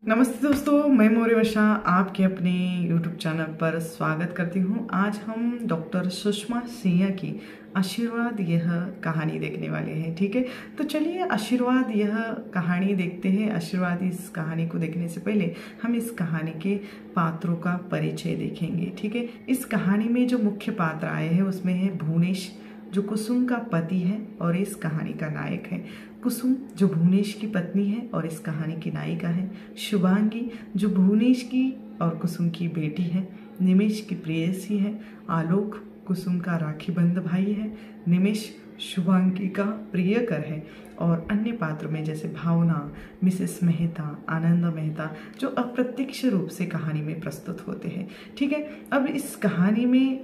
नमस्ते दोस्तों, मैं मौर्यवशा आपके अपने YouTube चैनल पर स्वागत करती हूँ। आज हम डॉक्टर सुषमा सिंह की आशीर्वाद यह कहानी देखने वाले हैं। ठीक है, तो चलिए आशीर्वाद यह कहानी देखते हैं। आशीर्वाद इस कहानी को देखने से पहले हम इस कहानी के पात्रों का परिचय देखेंगे। ठीक है, इस कहानी में जो मुख्य पात्र आए हैं उसमें है भुवनेश, जो कुसुम का पति है और इस कहानी का नायक है। कुसुम जो भुवनेश की पत्नी है और इस कहानी की नायिका है। शुभांगी जो भुवनेश की और कुसुम की बेटी है। निमेश की प्रेयसी है। आलोक कुसुम का राखी बंध भाई है। निमेश शुभांगी का प्रियकर है। और अन्य पात्र में जैसे भावना, मिसेस मेहता, आनंद मेहता जो अप्रत्यक्ष रूप से कहानी में प्रस्तुत होते हैं। ठीक है, अब इस कहानी में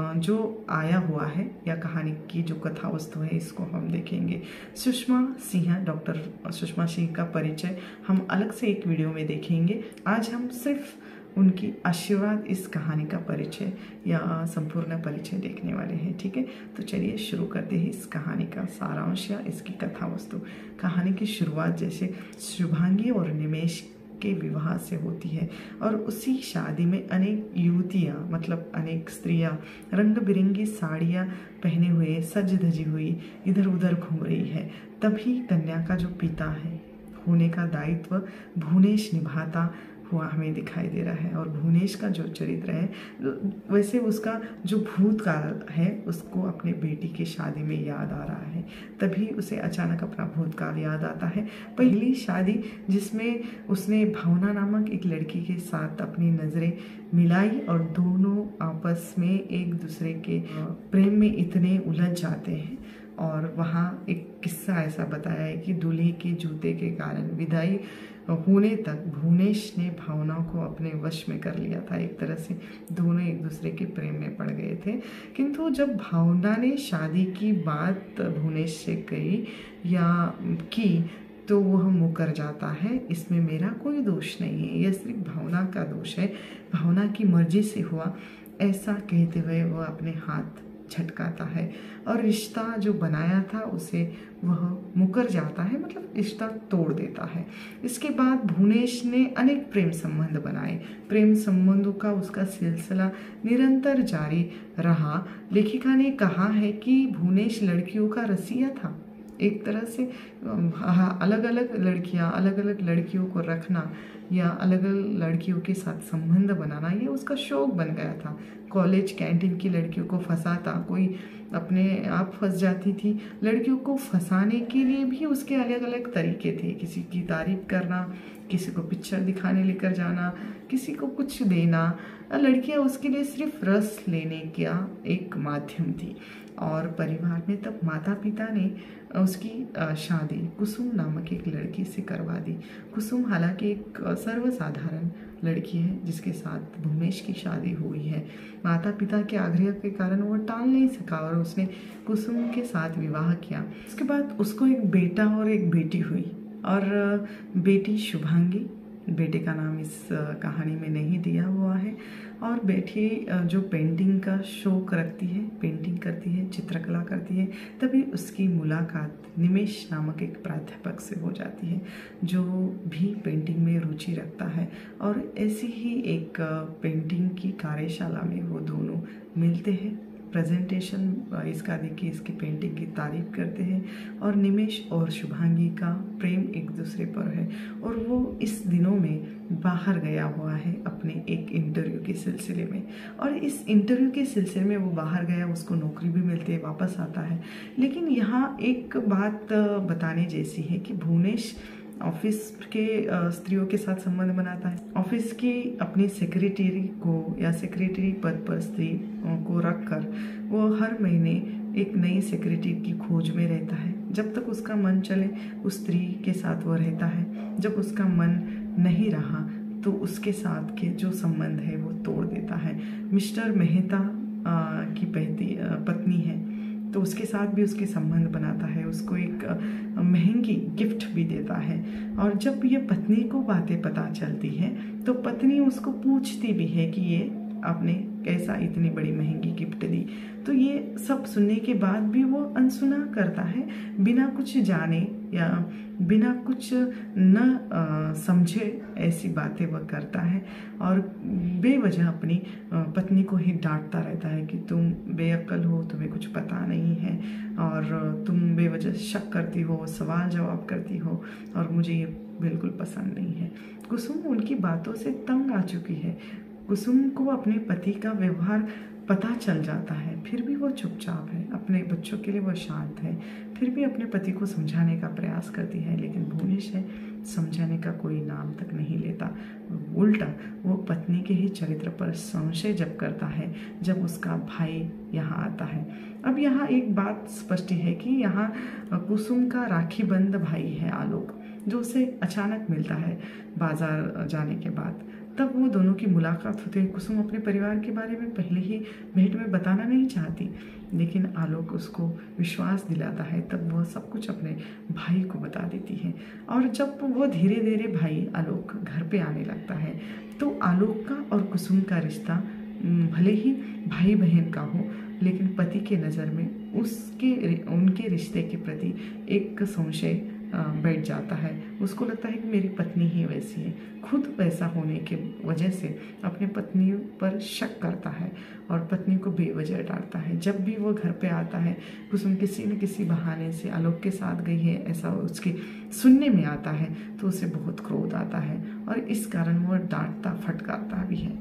जो आया हुआ है या कहानी की जो कथा वस्तु है इसको हम देखेंगे। सुषमा सिंह, डॉक्टर सुषमा सिंह का परिचय हम अलग से एक वीडियो में देखेंगे। आज हम सिर्फ उनकी आशीर्वाद इस कहानी का परिचय या संपूर्ण परिचय देखने वाले हैं। ठीक है, तो चलिए शुरू करते हैं इस कहानी का सारांश या इसकी कथा वस्तु। कहानी की शुरुआत जैसे शुभांगी और निमेश के विवाह से होती है और उसी शादी में अनेक युवतियाँ मतलब अनेक स्त्रियाँ रंग बिरंगी साड़ियाँ पहने हुए सज धजी हुई इधर उधर घूम रही है। तभी कन्या का जो पिता है होने का दायित्व भुवनेश निभाता हुआ हमें दिखाई दे रहा है। और भुवनेश का जो चरित्र है वैसे उसका जो भूतकाल है उसको अपने बेटी की शादी में याद आ रहा है। तभी उसे अचानक अपना भूतकाल याद आता है। पहली शादी जिसमें उसने भावना नामक एक लड़की के साथ अपनी नज़रें मिलाई और दोनों आपस में एक दूसरे के प्रेम में इतने उलझ जाते हैं। और वहाँ एक किस्सा ऐसा बताया है कि दूल्हे के जूते के कारण विदाई होने तक भुवनेश ने भावना को अपने वश में कर लिया था। एक तरह से दोनों एक दूसरे के प्रेम में पड़ गए थे। किंतु जब भावना ने शादी की बात भुवनेश से कही या की तो वह मुकर जाता है। इसमें मेरा कोई दोष नहीं है, यह सिर्फ भावना का दोष है। भावना की मर्जी से हुआ, ऐसा कहते हुए वह अपने हाथ झटकाता है और रिश्ता जो बनाया था उसे वह मुकर जाता है, मतलब रिश्ता तोड़ देता है। इसके बाद भुवनेश ने अनेक प्रेम संबंध बनाए। प्रेम संबंधों का उसका सिलसिला निरंतर जारी रहा। लेखिका ने कहा है कि भुवनेश लड़कियों का रसिया था। एक तरह से अलग अलग लड़कियां, अलग अलग लड़कियों को रखना या अलग अलग लड़कियों के साथ संबंध बनाना ये उसका शौक बन गया था। कॉलेज कैंटीन की लड़कियों को फंसाता, कोई अपने आप फंस जाती थी। लड़कियों को फंसाने के लिए भी उसके अलग अलग तरीके थे। किसी की तारीफ करना, किसी को पिक्चर दिखाने लेकर जाना, किसी को कुछ देना। लड़कियां उसके लिए सिर्फ रस लेने का एक माध्यम थी। और परिवार में तब माता पिता ने उसकी शादी कुसुम नामक एक लड़की से करवा दी। कुसुम हालांकि एक सर्वसाधारण लड़की है जिसके साथ भुवनेश की शादी हुई है। माता पिता के आग्रह के कारण वो टाल नहीं सका और उसने कुसुम के साथ विवाह किया। उसके बाद उसको एक बेटा और एक बेटी हुई और बेटी शुभांगी, बेटे का नाम इस कहानी में नहीं दिया हुआ है। और बेटी जो पेंटिंग का शौक रखती है, पेंटिंग करती है, चित्रकला करती है। तभी उसकी मुलाकात निमेश नामक एक प्राध्यापक से हो जाती है जो भी पेंटिंग में रुचि रखता है। और ऐसी ही एक पेंटिंग की कार्यशाला में वो दोनों मिलते हैं। प्रेजेंटेशन इसका देखिए, इसकी पेंटिंग की तारीफ करते हैं और निमेश और शुभांगी का प्रेम एक दूसरे पर है। और वो इस दिनों में बाहर गया हुआ है अपने एक इंटरव्यू के सिलसिले में। और इस इंटरव्यू के सिलसिले में वो बाहर गया, उसको नौकरी भी मिलती है, वापस आता है। लेकिन यहाँ एक बात बताने जैसी है कि भुवनेश ऑफिस के स्त्रियों के साथ संबंध बनाता है। ऑफिस की अपनी सेक्रेटरी को या सेक्रेटरी पद पर स्त्री को रखकर वो हर महीने एक नई सेक्रेटरी की खोज में रहता है। जब तक उसका मन चले उस स्त्री के साथ वो रहता है। जब उसका मन नहीं रहा तो उसके साथ के जो संबंध है वो तोड़ देता है। मिस्टर मेहता की पत्नी है तो उसके साथ भी उसके संबंध बनाता है, उसको एक महंगी गिफ्ट भी देता है। और जब ये पत्नी को बातें पता चलती है तो पत्नी उसको पूछती भी है कि ये आपने कैसा इतनी बड़ी महंगी गिफ्ट दी। तो ये सब सुनने के बाद भी वो अनसुना करता है, बिना कुछ जाने या बिना कुछ न समझे ऐसी बातें वह करता है और बेवजह अपनी पत्नी को ही डांटता रहता है कि तुम बेअक्ल हो, तुम्हें कुछ पता नहीं है और तुम बेवजह शक करती हो, सवाल जवाब करती हो और मुझे ये बिल्कुल पसंद नहीं है। कुसुम उनकी बातों से तंग आ चुकी है। कुसुम को अपने पति का व्यवहार पता चल जाता है, फिर भी वो चुपचाप है। अपने बच्चों के लिए वो शांत है, फिर भी अपने पति को समझाने का प्रयास करती है, लेकिन भुवनेश है समझाने का कोई नाम तक नहीं लेता। उल्टा वो पत्नी के ही चरित्र पर संशय जब करता है जब उसका भाई यहाँ आता है। अब यहाँ एक बात स्पष्ट है कि यहाँ कुसुम का राखी बंद भाई है आलोक, जो उसे अचानक मिलता है बाजार जाने के बाद। तब वो दोनों की मुलाकात होती है। कुसुम अपने परिवार के बारे में पहले ही भेंट में बताना नहीं चाहती, लेकिन आलोक उसको विश्वास दिलाता है। तब वह सब कुछ अपने भाई को बता देती है और जब वो धीरे धीरे भाई आलोक घर पे आने लगता है तो आलोक का और कुसुम का रिश्ता भले ही भाई बहन का हो, लेकिन पति के नज़र में उनके रिश्ते के प्रति एक संशय बैठ जाता है। उसको लगता है कि मेरी पत्नी ही वैसी है। खुद वैसा होने के वजह से अपनी पत्नी पर शक करता है और पत्नी को बेवजह डांटता है। जब भी वो घर पे आता है, कुसुम किसी न किसी बहाने से आलोक के साथ गई है ऐसा उसके सुनने में आता है तो उसे बहुत क्रोध आता है और इस कारण वो डांटता फटकारता भी है।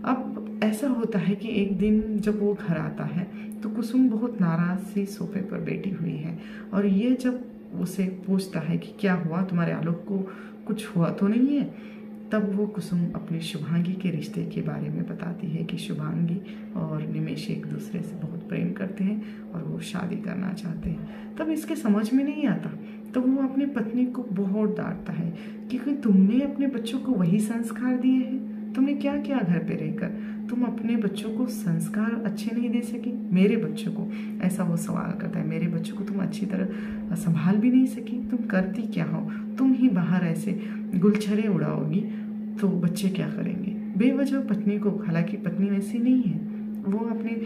अब ऐसा होता है कि एक दिन जब वो घर आता है तो कुसुम बहुत नाराज सी सोफे पर बैठी हुई है और ये जब उसे पूछता है कि क्या हुआ, तुम्हारे आलोक को कुछ हुआ तो नहीं है, तब वो कुसुम अपनी शुभांगी के रिश्ते के बारे में बताती है कि शुभांगी और निमेश एक दूसरे से बहुत प्रेम करते हैं और वो शादी करना चाहते हैं। तब इसके समझ में नहीं आता, तब वो अपनी पत्नी को बहुत डांटता है क्योंकि तुमने अपने बच्चों को वही संस्कार दिए हैं, तुमने क्या किया घर पे रहकर, तुम अपने बच्चों को संस्कार अच्छे नहीं दे सकी। मेरे बच्चों को, ऐसा वो सवाल करता है, मेरे बच्चों को तुम अच्छी तरह संभाल भी नहीं सकी, तुम करती क्या हो, तुम ही बाहर ऐसे गुलछरे उड़ाओगी तो बच्चे क्या करेंगे। बेवजह पत्नी को, हालांकि पत्नी वैसी नहीं है, वो अपने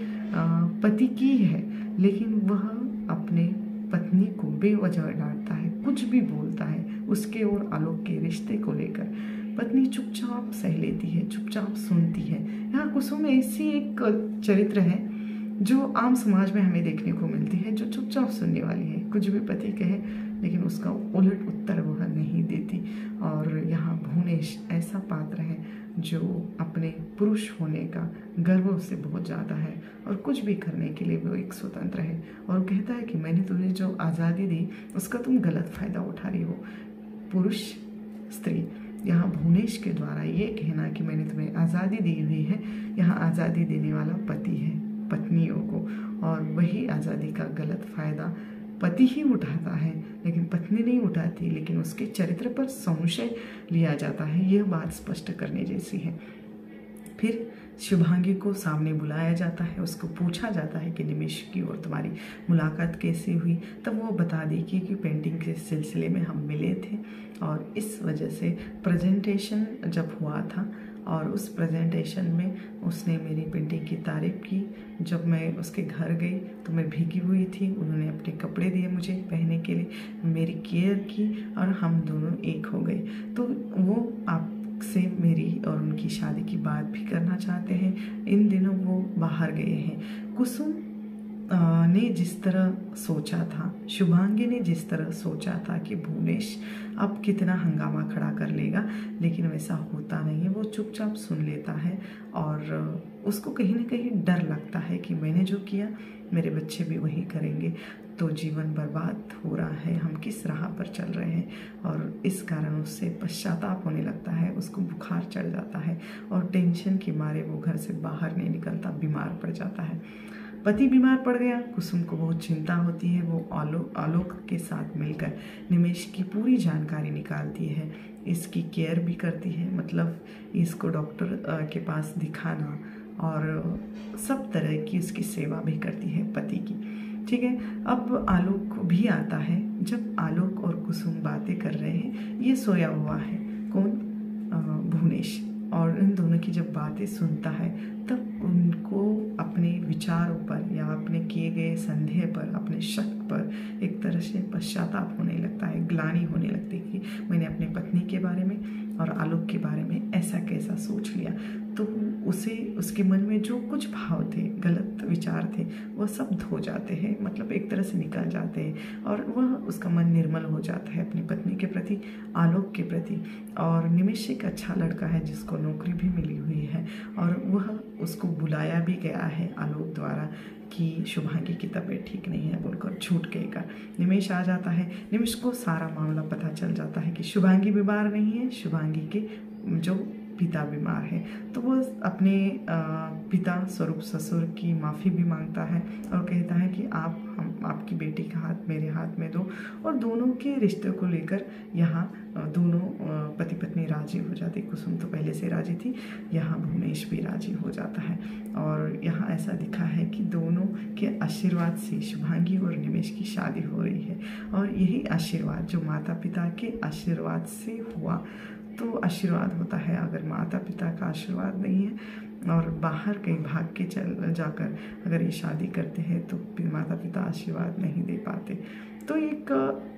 पति की है, लेकिन वह अपने पत्नी को बेवजह डांटता है, कुछ भी बोलता है उसके और आलोक के रिश्ते को लेकर। पत्नी चुपचाप सह लेती है, चुपचाप सुनती है। यहाँ कुसुम ऐसी एक चरित्र है जो आम समाज में हमें देखने को मिलती है, जो चुपचाप सुनने वाली है। कुछ भी पति कहे लेकिन उसका उलट उत्तर वह नहीं देती। और यहाँ भुवनेश ऐसा पात्र है जो अपने पुरुष होने का गर्व उससे बहुत ज़्यादा है और कुछ भी करने के लिए वो एक स्वतंत्र है और कहता है कि मैंने तुम्हें जो आज़ादी दी उसका तुम गलत फ़ायदा उठा रही हो। पुरुष स्त्री, यहाँ भुवनेश के द्वारा ये कहना कि मैंने तुम्हें आज़ादी दी हुई है, यहाँ आज़ादी देने वाला पति है पत्नियों को, और वही आज़ादी का गलत फ़ायदा पति ही उठाता है, लेकिन पत्नी नहीं उठाती, लेकिन उसके चरित्र पर संशय लिया जाता है। यह बात स्पष्ट करने जैसी है। फिर शुभांगी को सामने बुलाया जाता है, उसको पूछा जाता है कि निमेश की और तुम्हारी मुलाकात कैसे हुई। तब वो बता दी कि पेंटिंग के सिलसिले में हम मिले थे और इस वजह से प्रेजेंटेशन जब हुआ था और उस प्रेजेंटेशन में उसने मेरी पेंटिंग की तारीफ़ की। जब मैं उसके घर गई तो मैं भीगी हुई थी, उन्होंने अपने कपड़े दिए मुझे पहनने के लिए, मेरी केयर की और हम दोनों एक हो गए। तो वो आपसे मेरी और उनकी शादी की बात भी करना चाहते हैं। इन दिनों वो बाहर गए हैं। कुसुम ने जिस तरह सोचा था, शुभांगी ने जिस तरह सोचा था कि भुवनेश अब कितना हंगामा खड़ा कर लेगा, लेकिन वैसा होता नहीं है। वो चुपचाप सुन लेता है और उसको कहीं ना कहीं डर लगता है कि मैंने जो किया मेरे बच्चे भी वही करेंगे, तो जीवन बर्बाद हो रहा है, हम किस राह पर चल रहे हैं। और इस कारण उससे पश्चाताप होने लगता है, उसको बुखार चढ़ जाता है और टेंशन के मारे वो घर से बाहर नहीं निकलता, बीमार पड़ जाता है। पति बीमार पड़ गया, कुसुम को बहुत चिंता होती है। वो आलोक के साथ मिलकर निमेश की पूरी जानकारी निकालती है, इसकी केयर भी करती है, मतलब इसको डॉक्टर के पास दिखाना और सब तरह की उसकी सेवा भी करती है पति की। ठीक है, अब आलोक भी आता है। जब आलोक और कुसुम बातें कर रहे हैं, ये सोया हुआ है, कौन, भुवनेश, और इन दोनों उनकी जब बातें सुनता है तब उनको अपने विचारों पर या अपने किए गए संदेह पर, अपने शक पर एक तरह से पश्चाताप होने लगता है, ग्लानि होने लगती है कि मैंने अपनी पत्नी के बारे में और आलोक के बारे में ऐसा कैसा सोच लिया। तो उसे, उसके मन में जो कुछ भाव थे, गलत विचार थे, वह सब धो जाते हैं, मतलब एक तरह से निकल जाते हैं और वह, उसका मन निर्मल हो जाता है अपनी पत्नी के प्रति, आलोक के प्रति। और निमेश एक अच्छा लड़का है जिसको नौकरी भी मिली हुई है और वह, उसको बुलाया भी गया है आलोक द्वारा कि शुभांगी की तबीयत ठीक नहीं है बोलकर झूठ कहकर। निमेश आ जाता है, निमेश को सारा मामला पता चल जाता है कि शुभांगी बीमार नहीं है, शुभांगी के जो पिता बीमार है। तो वो अपने पिता स्वरूप ससुर की माफ़ी भी मांगता है और कहता है कि हम आपकी बेटी का हाथ मेरे हाथ में दो, और दोनों के रिश्ते को लेकर यहाँ दोनों पति पत्नी राजी हो जाती। कुसुम तो पहले से राजी थी, यहाँ भुवनेश भी राजी हो जाता है। और यहाँ ऐसा दिखा है कि दोनों के आशीर्वाद से शुभांगी और निमेश की शादी हो रही है। और यही आशीर्वाद जो माता पिता के आशीर्वाद से हुआ, तो आशीर्वाद होता है। अगर माता पिता का आशीर्वाद नहीं है और बाहर कहीं भाग के चल जाकर अगर ये शादी करते हैं तो माता पिता आशीर्वाद नहीं दे पाते। तो एक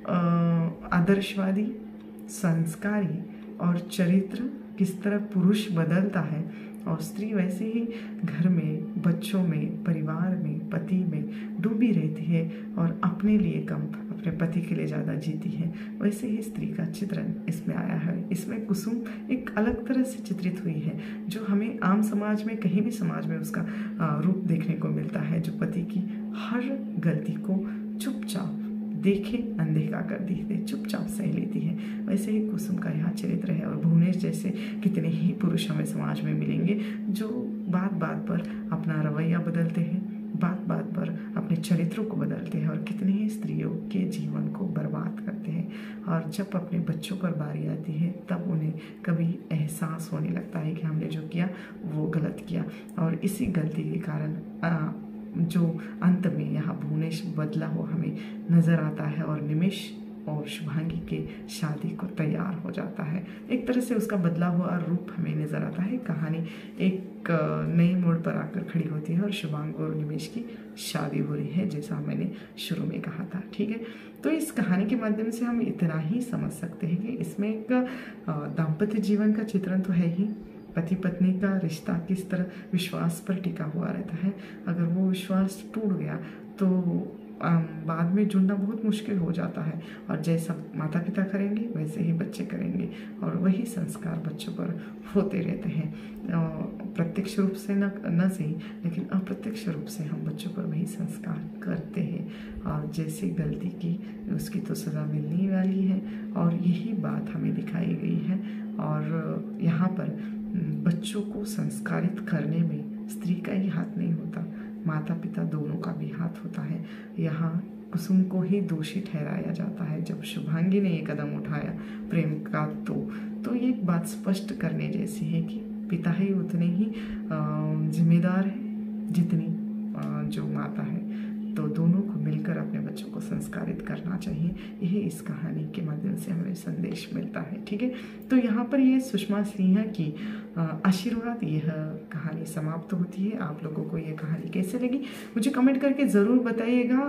आदर्शवादी, संस्कारी और चरित्र किस तरह पुरुष बदलता है और स्त्री वैसे ही घर में, बच्चों में, परिवार में, पति में डूबी रहती है और अपने लिए कम, अपने पति के लिए ज़्यादा जीती है, वैसे ही स्त्री का चित्रण इसमें आया है। इसमें कुसुम एक अलग तरह से चित्रित हुई है, जो हमें आम समाज में, कहीं भी समाज में उसका रूप देखने को मिलता है, जो पति की हर गलती को चुपचाप देखे अनदेखा कर दी है, चुपचाप सह लेती है। वैसे ही कुसुम का यहाँ चरित्र है। और भुवनेश जैसे कितने ही पुरुष हमें समाज में मिलेंगे जो बात बात पर अपना रवैया बदलते हैं, बात बात पर अपने चरित्रों को बदलते हैं और कितने ही स्त्रियों के जीवन को बर्बाद करते हैं। और जब अपने बच्चों पर बारी आती है तब उन्हें कभी एहसास होने लगता है कि हमने जो किया वो गलत किया, और इसी गलती के कारण जो अंत में यहाँ भुवनेश बदला हुआ हमें नज़र आता है और निमेश और शुभांगी के शादी को तैयार हो जाता है। एक तरह से उसका बदला हुआ रूप हमें नज़र आता है। कहानी एक नई मोड़ पर आकर खड़ी होती है और शुभांगी और निमेश की शादी हो रही है, जैसा मैंने शुरू में कहा था। ठीक है, तो इस कहानी के माध्यम से हम इतना ही समझ सकते हैं कि इसमें एक दाम्पत्य जीवन का चित्रण तो है ही, पति पत्नी का रिश्ता किस तरह विश्वास पर टिका हुआ रहता है। अगर वो विश्वास टूट गया तो बाद में जुड़ना बहुत मुश्किल हो जाता है, और जैसा माता पिता करेंगे वैसे ही बच्चे करेंगे, और वही संस्कार बच्चों पर होते रहते हैं। प्रत्यक्ष रूप से न सही, लेकिन अप्रत्यक्ष रूप से हम बच्चों पर वही संस्कार करते हैं। और जैसी गलती की उसकी तो सज़ा मिलने वाली है, और यही बात हमें दिखाई गई है। और यहाँ पर बच्चों को संस्कारित करने में स्त्री का ही हाथ नहीं होता, माता पिता दोनों का भी हाथ होता है। यहाँ कुसुम को ही दोषी ठहराया जाता है जब शुभांगी ने ये कदम उठाया प्रेम का। तो ये एक बात स्पष्ट करने जैसी है कि पिता ही उतने ही जिम्मेदार है जितनी जो माता है। तो दोनों को मिलकर अपने बच्चों को संस्कारित करना चाहिए, यही इस कहानी के माध्यम से हमें संदेश मिलता है। ठीक है, तो यहाँ पर ये सुषमा सिन्हा की आशीर्वाद यह कहानी समाप्त होती है। आप लोगों को ये कहानी कैसे लगी मुझे कमेंट करके ज़रूर बताइएगा,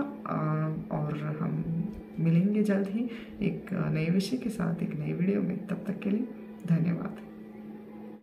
और हम मिलेंगे जल्द ही एक नए विषय के साथ, एक नए वीडियो में। तब तक के लिए धन्यवाद।